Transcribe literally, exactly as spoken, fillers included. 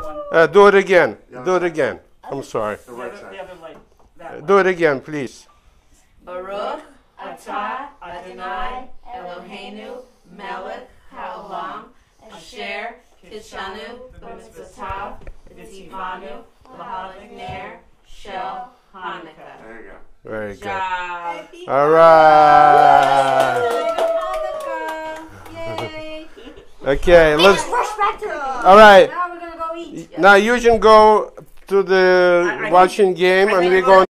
Uh, do it again. Do it again. I'm sorry. The right side. Do it again, please. Baruch atah Adonai Eloheinu melech haolam asher kidshanu b'mitzvotav v'tzivanu l'hadlik ner shel Hanukkah. There you go. Very good. Job. All right. Yay! Okay, let's. Rush back to the All right. Now we're gonna go eat. Now you can go to the watching game, and we're going.